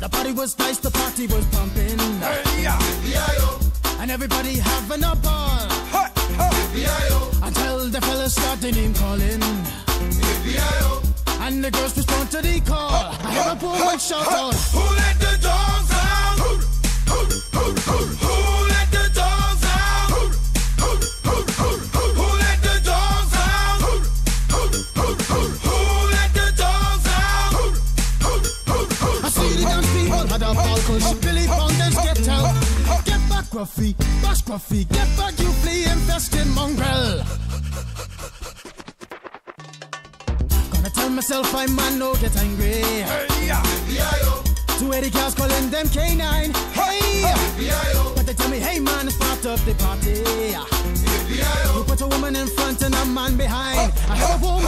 The party was nice, the party was pumping. And everybody having a ball. Until the fellas start their name calling. And the girls respond to the call. I hear a woman shout out, who let the dogs out? Who let the dogs out? Who let the dogs out? Who let the dogs out? I see the dance people had a ball push. Billy Fountains get out. Get back, Gruffy, bash Gruffy. Get back, you flea infested mongrel. Gonna tell myself I man no get angry. Two 80 cows calling them K9. Hey, but they tell me, hey man, it's part of the party. You put a woman in front and a man behind. I have a woman